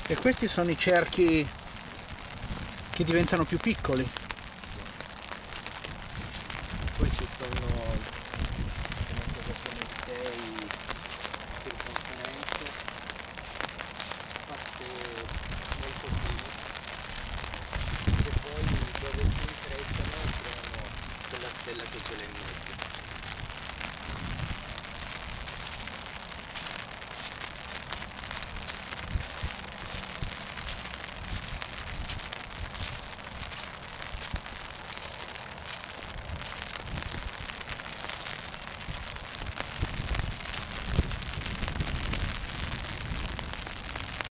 E questi sono i cerchi che diventano più piccoli. Poi ci sono come 6 circonferenze fatte molto fine, e poi dove si intrecciano creano quella stella che c'è là in mezzo.